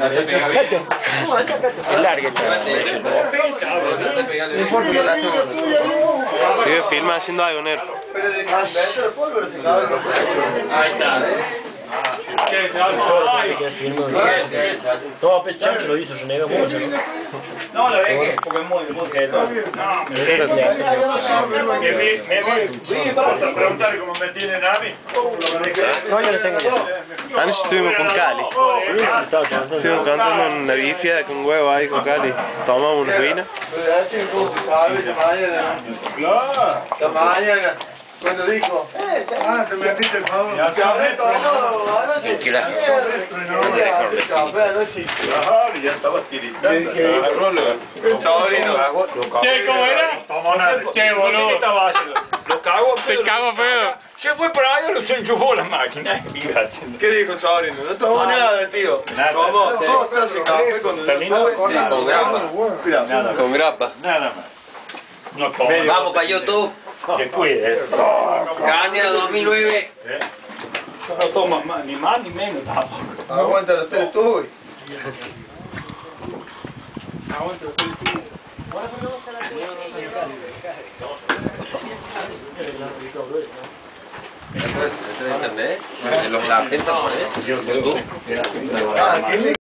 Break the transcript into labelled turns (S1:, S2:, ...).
S1: Es larga esta.
S2: Te filma haciendo algo, negro.
S3: Ahí está,
S1: Todo pez chancho lo hizo, renega mucho, ¿no?
S4: No, la verdad porque es muy no, me preguntar cómo me tienen a mí.
S1: No, yo lo tengo ya.
S2: Anoche estuvimos con Cali.
S1: Sí, estaba cantando.
S2: Estuvimos cantando una bifia con huevo ahí con Cali. Tomamos unos vinos.
S5: La mañana, cuando dijo,
S4: te metiste el favor.
S5: ya
S4: estaba tiritando.
S5: el sobrino.
S3: Che, ¿cómo era? Che, boludo.
S4: ¿Qué estaba haciendo? Lo cago,
S3: Te cago feo.
S4: Se fue para allá, se enchufó la máquina.
S5: ¿Qué dijo el sobrino? No tomó nada el tío. ¿Cómo? ¿Cómo te hace café cuando
S4: ¿Terminó?
S3: Con grapa.
S4: Cuidado, nada.
S3: Con grapa.
S4: Nada más. No toma.
S3: Vamos para YouTube.
S4: Que cuide.
S3: Caña 2009.
S4: No toma ni más ni menos tampoco.
S5: Aguanta los tres tuyos.
S3: Internet. Los la venta por YouTube.